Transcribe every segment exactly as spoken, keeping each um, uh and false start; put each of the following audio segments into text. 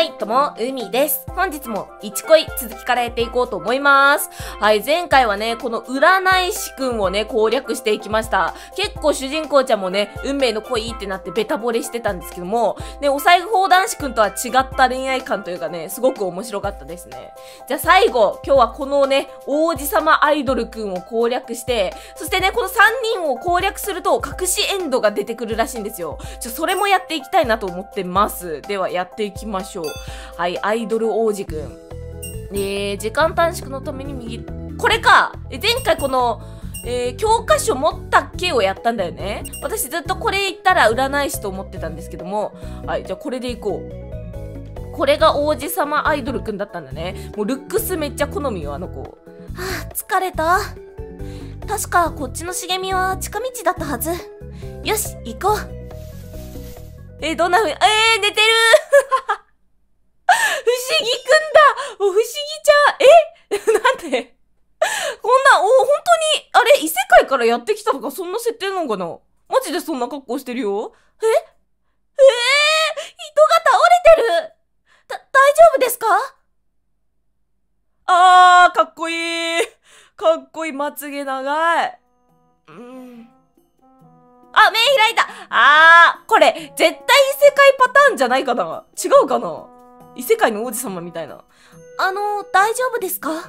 い、とも、うみです。本日もいち恋続きからやっていこうと思います。はい、前回はね、この占い師くんをね、攻略していきました。結構主人公ちゃんもね、運命の恋ってなってベタ惚れしてたんですけども、ね、お財布砲男子くんとは違った恋愛観というかね、すごく面白かったですね。じゃあ最後、今日はこのね、王子様アイドルくんを攻略して、そしてね、このさんにんを攻略すると、隠しエンドが出てくるらしいんですよ。ちょ、それもやっていきたいなと思ってます。では、やっていきましょう。はい、アイドル王子くん。えー、時間短縮のために右、これかえ、前回この、えー、教科書持ったっけをやったんだよね。私ずっとこれ言ったら占い師と思ってたんですけども、はい、じゃあこれでいこう。これが王子様アイドルくんだったんだね。もうルックスめっちゃ好みよ、あの子。はぁ、疲れた。確かこっちの茂みは近道だったはず。よし、行こう。えー、どんなふうに、えー、寝てる不思議くんだお、不思議ちゃんえなんでこんな、お、本当に、あれ、異世界からやってきたとかそんな設定なのかなマジでそんな格好してるよええー、人が倒れてるだ、大丈夫ですかあー、かっこいいかっこいい、まつげ長い。うん。あ、目開いたあー、これ、絶対異世界パターンじゃないかな違うかな異世界の王子様みたいな。あの、大丈夫ですか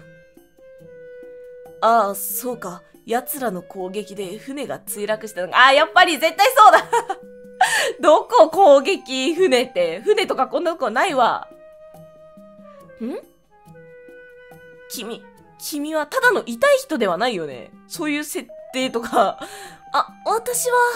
ああ、そうか。奴らの攻撃で船が墜落したのが、ああ、やっぱり絶対そうだどこ攻撃船って。船とかこんなとこないわ。ん君、君はただの痛い人ではないよね。そういう設定とか。あ、私は、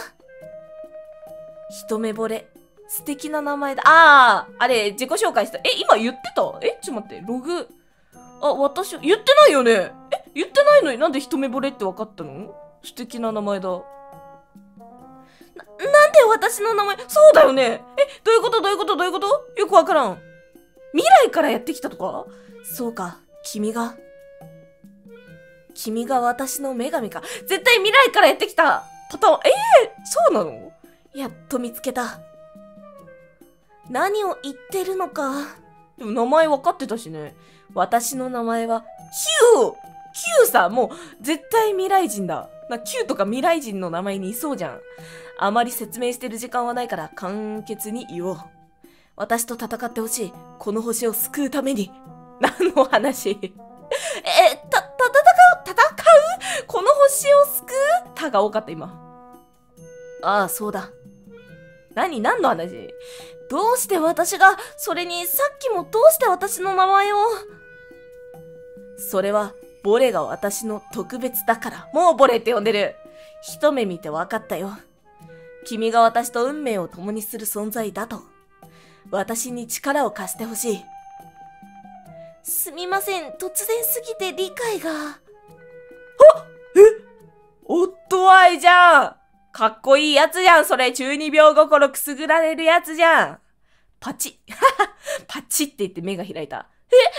一目惚れ。素敵な名前だ。ああ、あれ、自己紹介した。え、今言ってたえ、ちょっと待って、ログ。あ、私、言ってないよねえ、言ってないのになんで一目惚れって分かったの素敵な名前だ。な、なんで私の名前、そうだよねえ、どういうことどういうことどういうことよくわからん。未来からやってきたとかそうか、君が。君が私の女神か。絶対未来からやってきたパターン。ええー、そうなのやっと見つけた。何を言ってるのか。でも名前分かってたしね。私の名前は、キュー キューさ、もう、絶対未来人だ。な、キューとか未来人の名前にいそうじゃん。あまり説明してる時間はないから、簡潔に言おう。私と戦ってほしい。この星を救うために。何の話え、た、た、戦う戦うこの星を救うたが多かった、今。ああ、そうだ。何何の話どうして私が、それにさっきもどうして私の名前を。それは、ボレが私の特別だから。もうボレって呼んでる。一目見て分かったよ。君が私と運命を共にする存在だと。私に力を貸してほしい。すみません、突然すぎて理解が。あえおっとあいじゃんかっこいいやつじゃんそれ中二病心くすぐられるやつじゃんパチッパチって言って目が開いた。ええ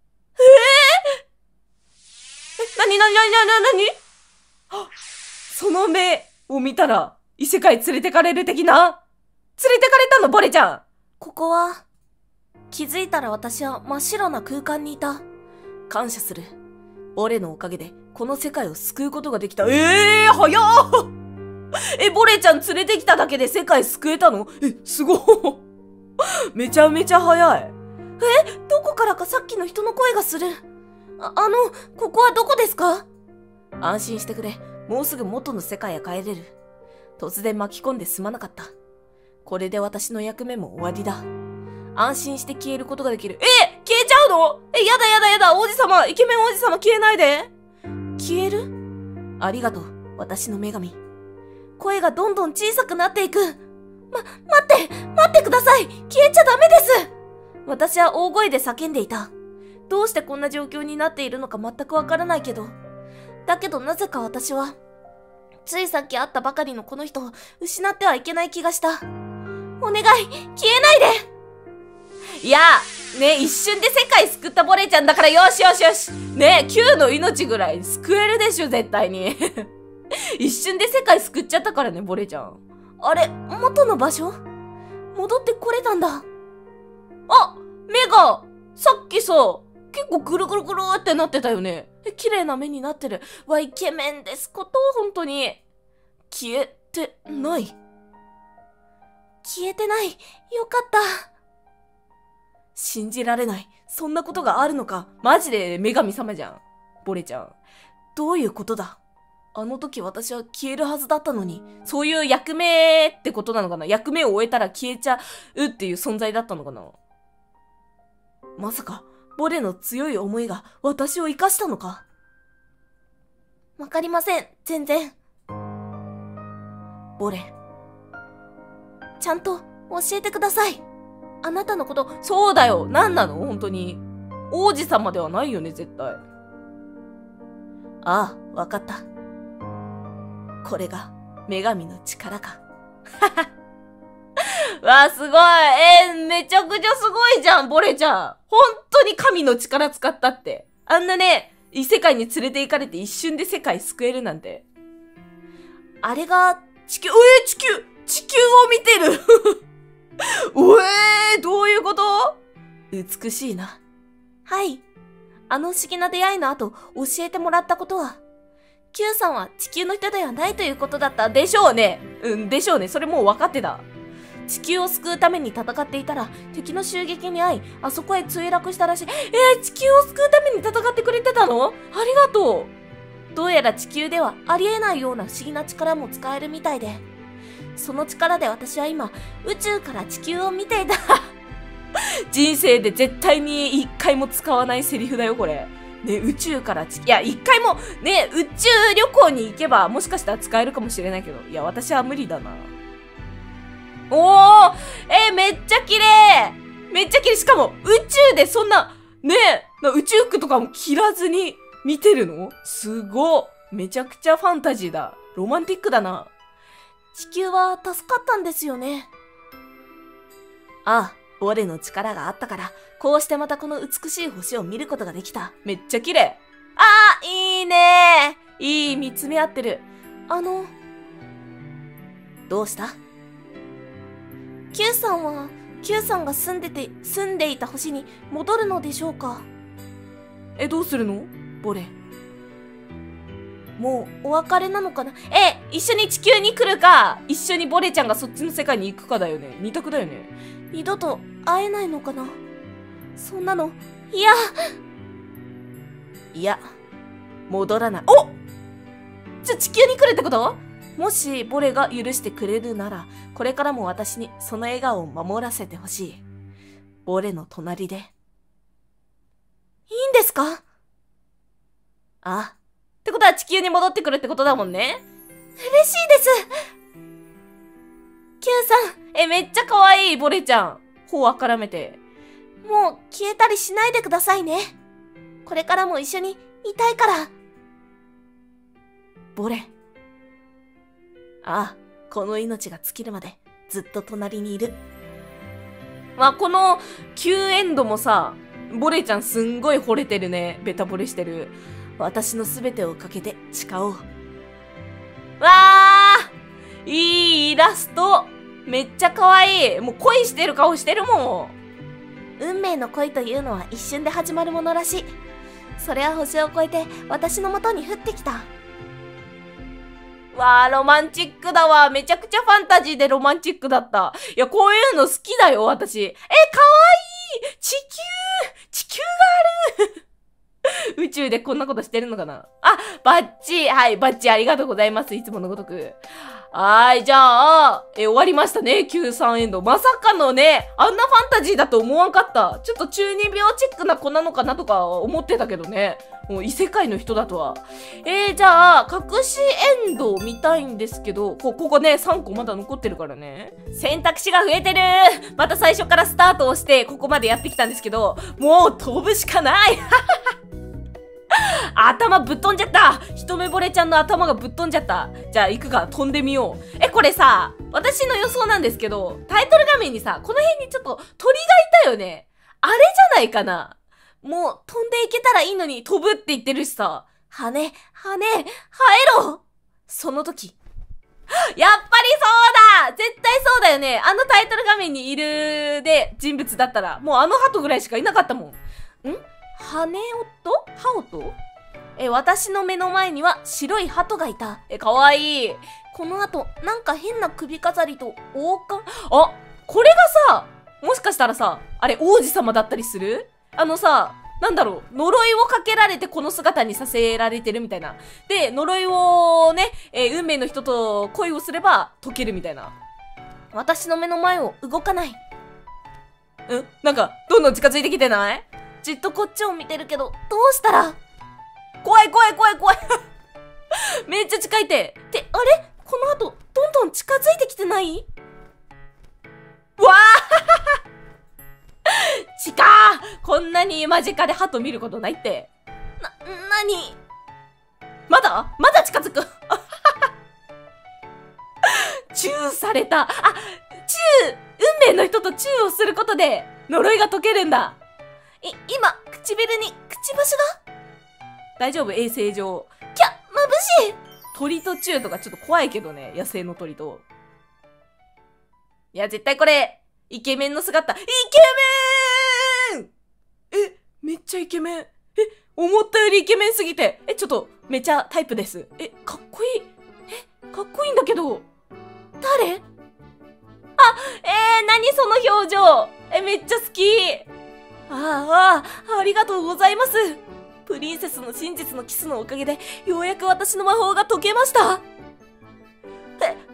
ー、えなになになになになにその目を見たら異世界連れてかれる的な連れてかれたのボレちゃん。ここは気づいたら私は真っ白な空間にいた。感謝する。ボレのおかげでこの世界を救うことができた。ええー、早っえ、ボレちゃん連れてきただけで世界救えたのえ、すごいめちゃめちゃ早い。え、どこからかさっきの人の声がする。あ、あの、ここはどこですか安心してくれ。もうすぐ元の世界へ帰れる。突然巻き込んですまなかった。これで私の役目も終わりだ。安心して消えることができる。え、消えちゃうのえ、やだやだやだ、王子様、イケメン王子様消えないで。消えるありがとう、私の女神。声がどんどん小さくなっていく。ま、待って待ってください消えちゃダメです私は大声で叫んでいた。どうしてこんな状況になっているのか全くわからないけど。だけどなぜか私は、ついさっき会ったばかりのこの人を失ってはいけない気がした。お願い消えないでいやね、一瞬で世界救ったボレちゃんだからよしよしよしね、キューの命ぐらい救えるでしょ絶対に一瞬で世界救っちゃったからね、ボレちゃん。あれ、元の場所戻ってこれたんだ。あ、目か、さっきさ、結構ぐるぐるぐるってなってたよね。え、綺麗な目になってる。わ、イケメンですこと、本当に。消えてない。消えてない。よかった。信じられない。そんなことがあるのか。マジで女神様じゃん。ボレちゃん。どういうことだ。あの時私は消えるはずだったのに、そういう役目ってことなのかな。役目を終えたら消えちゃうっていう存在だったのかな。まさか、ボレの強い思いが私を生かしたのか。わかりません、全然。ボレ。ちゃんと教えてください。あなたのこと、そうだよ。何なの本当に。王子様ではないよね、絶対。ああ、わかった。これが女神の力か。わあ、すごい。えー、めちゃくちゃすごいじゃん、ボレちゃん。本当に神の力使ったって。あんなね、異世界に連れて行かれて一瞬で世界救えるなんて。あれが、地球、えー、地球地球を見てるおえー、どういうこと？美しいな。はい。あの不思議な出会いの後、教えてもらったことは、Q さんは地球の人ではないということだったでしょうね。うん、でしょうね。それもう分かってた。地球を救うために戦っていたら、敵の襲撃に遭い、あそこへ墜落したらしい。えー、地球を救うために戦ってくれてたの？ありがとう。どうやら地球ではありえないような不思議な力も使えるみたいで、その力で私は今、宇宙から地球を見ていた。人生で絶対に一回も使わないセリフだよ、これ。ね、宇宙から地球、いや、一回も、ね、宇宙旅行に行けば、もしかしたら使えるかもしれないけど、いや、私は無理だな。おー、えー、めっちゃ綺麗めっちゃ綺麗。しかも、宇宙でそんな、ね、宇宙服とかも着らずに見てるの？すごっ。めちゃくちゃファンタジーだ。ロマンティックだな。地球は助かったんですよね。ああ、ボレの力があったから、こうしてまたこの美しい星を見ることができた。めっちゃ綺麗。ああ、いいねー。いい、見つめ合ってる。あの、どうした？ Q さんは、Q さんが住んでて、住んでいた星に戻るのでしょうか？え、どうするの？ボレ。もうお別れなのかな。え、一緒に地球に来るか、一緒にボレちゃんがそっちの世界に行くかだよね。二択だよね。二度と会えないのかな。そんなの、いや。いや、戻らない。お！じゃ、地球に来るってこと？もしボレが許してくれるなら、これからも私にその笑顔を守らせてほしい。ボレの隣で。いいんですか？ああ。ってことは地球に戻ってくるってことだもんね。嬉しいです。Q さん、え、めっちゃ可愛い、ボレちゃん。頬あからめて。もう消えたりしないでくださいね。これからも一緒にいたいから。ボレ。ああ、この命が尽きるまでずっと隣にいる。まあ、このきゅうエンドもさ、ボレちゃんすんごい惚れてるね。ベタ惚れしてる。私のすべてをかけて誓おう。わー！いいイラスト！めっちゃ可愛い。もう恋してる顔してるもん。運命の恋というのは一瞬で始まるものらしい。それは星を越えて私の元に降ってきた。わー、ロマンチックだわ。めちゃくちゃファンタジーでロマンチックだった。いや、こういうの好きだよ、私。え、かわいい！地球！地球がある宇宙でこんなことしてるのかなあ、バッチはい、バッチありがとうございます。いつものごとく。はーい、じゃあ、え、終わりましたね。きゅうじゅうさんエンド。まさかのね、あんなファンタジーだと思わんかった。ちょっと中二病チックな子なのかなとか思ってたけどね。もう異世界の人だとは。えー、じゃあ、隠しエンドを見たいんですけど、こ、ここね、さんこまだ残ってるからね。選択肢が増えてるまた最初からスタートをして、ここまでやってきたんですけど、もう飛ぶしかない頭ぶっ飛んじゃった。一目惚れちゃんの頭がぶっ飛んじゃった。じゃあ行くか、飛んでみよう。え、これさ、私の予想なんですけど、タイトル画面にさ、この辺にちょっと鳥がいたよね。あれじゃないかな。もう飛んでいけたらいいのに飛ぶって言ってるしさ。羽、羽、生えろ。その時、 やっぱりそうだ絶対そうだよね。あのタイトル画面にいるで人物だったら、もうあの鳩ぐらいしかいなかったもん。ん羽音ハオトえ、私の目の前には白い鳩がいた。え、かわいい。この後、なんか変な首飾りと王冠。あ、これがさ、もしかしたらさ、あれ王子様だったりする？あのさ、なんだろう、呪いをかけられてこの姿にさせられてるみたいな。で、呪いをね、えー、運命の人と恋をすれば解けるみたいな。私の目の前を動かない。ん？なんか、どんどん近づいてきてない？じっとこっちを見てるけど、どうしたら？怖い怖い怖い怖いめっちゃ近いって。って、あれ？この後、どんどん近づいてきてない？わあ近ーこんなに間近で鳩見ることないって。な、なに？まだまだ近づくチューされた。あ、チュー運命の人とチューをすることで呪いが解けるんだ。い、今、唇にくちばしが？大丈夫衛生上。きゃ、眩しい。鳥とチューとかちょっと怖いけどね、野生の鳥と。いや、絶対これ、イケメンの姿。イケメン！え、めっちゃイケメン。え、思ったよりイケメンすぎて。え、ちょっと、めちゃタイプです。え、かっこいい。え、かっこいいんだけど。誰？あ、えー、何その表情。え、めっちゃ好き。ああ、ありがとうございます。プリンセスの真実のキスのおかげで、ようやく私の魔法が解けました。え、え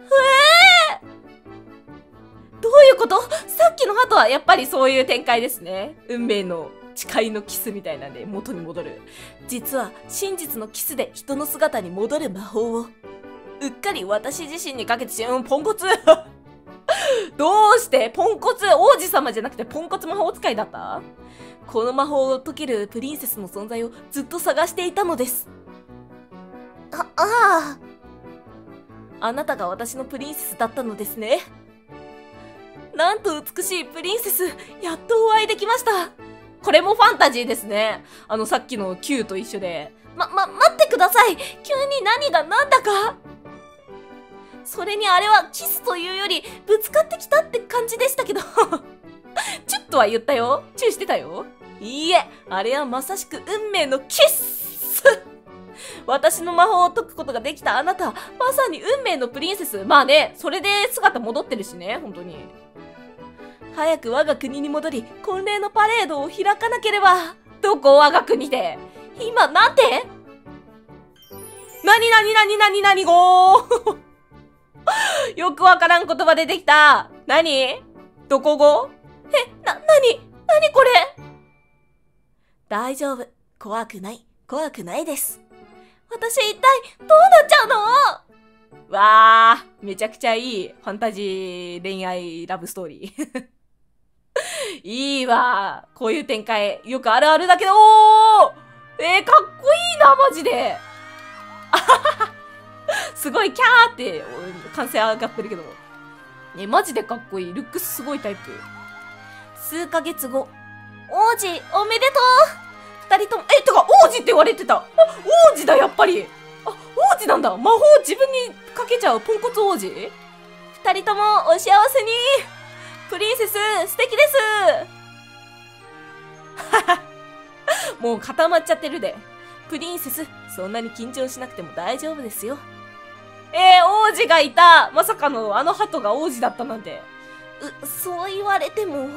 ー、どういうこと？さっきの鳩はやっぱりそういう展開ですね。運命の誓いのキスみたいなんで元に戻る。実は真実のキスで人の姿に戻る魔法を、うっかり私自身にかけてしまう。ポンコツどうしてポンコツ王子様じゃなくてポンコツ魔法使いだった？この魔法を解けるプリンセスの存在をずっと探していたのです。あ、ああ。あなたが私のプリンセスだったのですね。なんと美しいプリンセス、やっとお会いできました。これもファンタジーですね。あのさっきの Q と一緒で。ま、ま、待ってください。急に何が何だか。それにあれはキスというよりぶつかってきたって感じでしたけどチュッとは言ったよ。チューしてたよ。いいえ、あれはまさしく運命のキス私の魔法を解くことができたあなた、まさに運命のプリンセス。まあね、それで姿戻ってるしね、本当に。早く我が国に戻り、婚礼のパレードを開かなければ。どこ我が国で？今、なんて？なになになになになにごーよくわからん言葉出てきた。なに？どこ語？え、な、なに？なにこれ？大丈夫。怖くない。怖くないです。私一体どうなっちゃうの？わー、めちゃくちゃいいファンタジー恋愛ラブストーリー。いいわー。こういう展開、よくあるあるだけど、おー！えー、かっこいいな、マジで。すごいキャーって歓声上がってるけど。ね、マジでかっこいい。ルックスすごいタイプ。数ヶ月後。王子、おめでとう！二人とも、え、てか王子って言われてた。あ、王子だ、やっぱり。あ、王子なんだ。魔法自分にかけちゃうポンコツ王子？二人ともお幸せに。プリンセス、素敵です。もう固まっちゃってるで。プリンセス、そんなに緊張しなくても大丈夫ですよ。えー、王子がいた。まさかのあの鳩が王子だったなんて。う、そう言われても。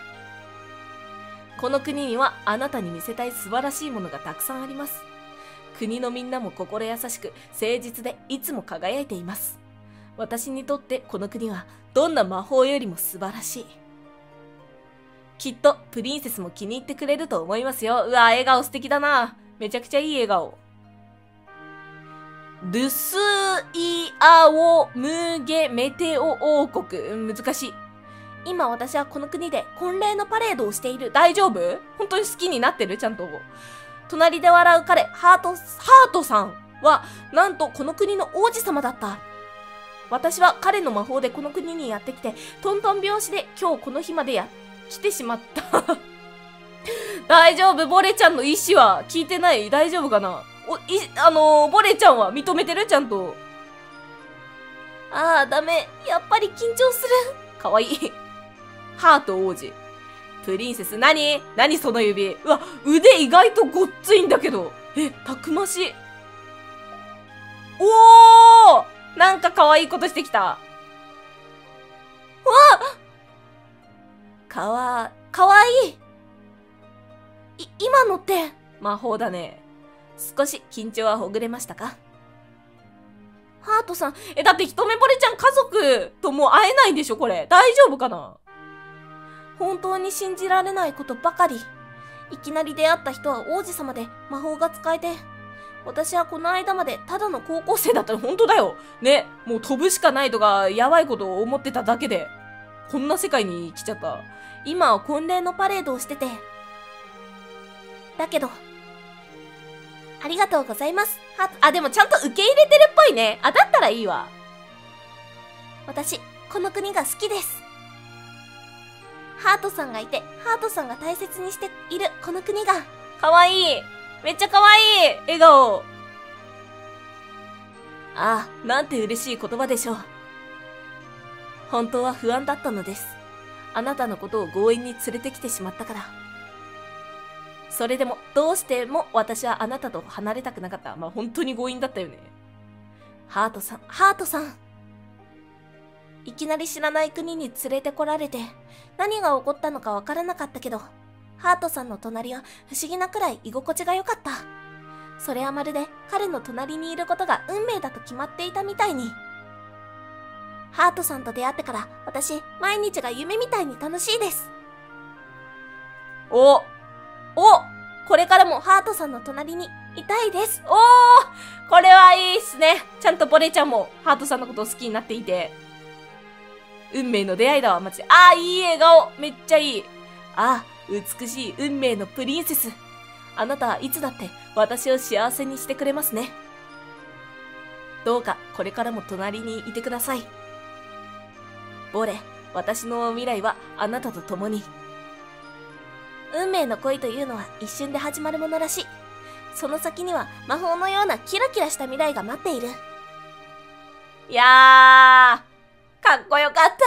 この国にはあなたに見せたい素晴らしいものがたくさんあります。国のみんなも心優しく、誠実でいつも輝いています。私にとってこの国はどんな魔法よりも素晴らしい。きっとプリンセスも気に入ってくれると思いますよ。うわ、笑顔素敵だな。めちゃくちゃいい笑顔。ルスイアオムゲメテオ王国。難しい。今私はこの国で婚礼のパレードをしている。大丈夫？本当に好きになってる？ちゃんと。隣で笑う彼、ハート、ハートさんは、なんとこの国の王子様だった。私は彼の魔法でこの国にやってきて、トントン拍子で今日この日までや、来てしまった。大丈夫？ボレちゃんの意思は聞いてない？大丈夫かな？お、い、あのー、ボレちゃんは認めてる？ちゃんと。 ああ、ダメ。やっぱり緊張する。かわいい。ハート王子。プリンセス、なになにその指。うわ、腕意外とごっついんだけど。え、たくましい。おー、なんかかわいいことしてきた。わっかわ、かわいい。い、今のって。魔法だね。少し緊張はほぐれましたか？ハートさん、え、だって一目惚れちゃん家族ともう会えないんでしょこれ。大丈夫かな？本当に信じられないことばかり。いきなり出会った人は王子様で魔法が使えて、私はこの間までただの高校生だったら本当だよ。ね、もう飛ぶしかないとかやばいことを思ってただけで、こんな世界に来ちゃった。今は婚礼のパレードをしてて。だけど、ありがとうございます。は、あ、でもちゃんと受け入れてるっぽいね。あ、だったらいいわ。私、この国が好きです。ハートさんがいて、ハートさんが大切にしているこの国が。かわいい。めっちゃかわいい。笑顔。ああ、なんて嬉しい言葉でしょう。本当は不安だったのです。あなたのことを強引に連れてきてしまったから。それでも、どうしても私はあなたと離れたくなかった。まあ、本当に強引だったよね。ハートさん、ハートさん。いきなり知らない国に連れてこられて、何が起こったのかわからなかったけど、ハートさんの隣は不思議なくらい居心地が良かった。それはまるで彼の隣にいることが運命だと決まっていたみたいに。ハートさんと出会ってから私、毎日が夢みたいに楽しいです。おお、これからもハートさんの隣にいたいです。おー、これはいいっすね。ちゃんとボレちゃんもハートさんのことを好きになっていて。運命の出会いだわ、マジで。あー、いい笑顔。めっちゃいい。あー、美しい運命のプリンセス。あなたはいつだって私を幸せにしてくれますね。どうかこれからも隣にいてください。ボレ、私の未来はあなたと共に。運命の恋というのは一瞬で始まるものらしい。その先には魔法のようなキラキラした未来が待っている。いやー、かっこよかった。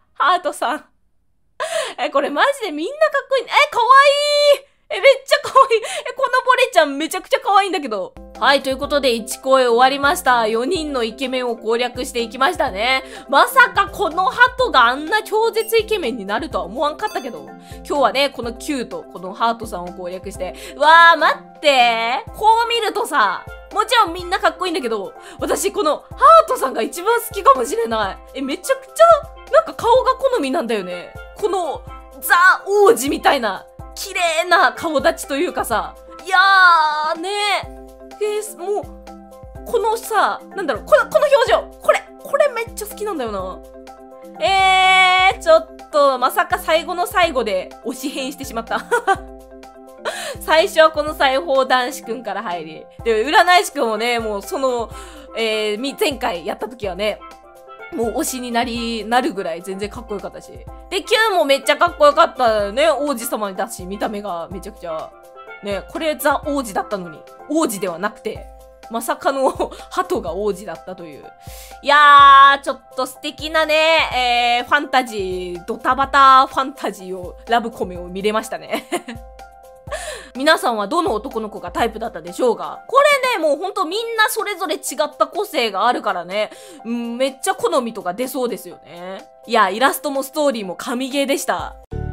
ハートさん。え、これマジでみんなかっこいいね。え、かわいい。え、めっちゃかわいい。え、このボレちゃんめちゃくちゃかわいいんだけど。はい、ということでいち公演終わりました。よにんのイケメンを攻略していきましたね。まさかこのハトがあんな超絶イケメンになるとは思わんかったけど、今日はね、このキューとこのハートさんを攻略して、うわー、待ってこう見るとさ、もちろんみんなかっこいいんだけど、私このハートさんが一番好きかもしれない。え、めちゃくちゃ、なんか顔が好みなんだよね。この、ザ王子みたいな、綺麗な顔立ちというかさ、いやー、ねえー、もう、このさ、なんだろう、この、この表情これ、これめっちゃ好きなんだよな。えー、ちょっと、まさか最後の最後で推し変してしまった。最初はこの裁縫男子くんから入り。で、占い師くんもね、もうその、えー、前回やった時はね、もう推しになり、なるぐらい全然かっこよかったし。で、キューもめっちゃかっこよかったね。王子様だし、見た目がめちゃくちゃ。ね、これザ王子だったのに、王子ではなくて、まさかの鳩が王子だったという。いやー、ちょっと素敵なね、えー、ファンタジー、ドタバタファンタジーを、ラブコメを見れましたね。皆さんはどの男の子がタイプだったでしょうか？これね、もうほんとみんなそれぞれ違った個性があるからね、うん、めっちゃ好みとか出そうですよね。いや、イラストもストーリーも神ゲーでした。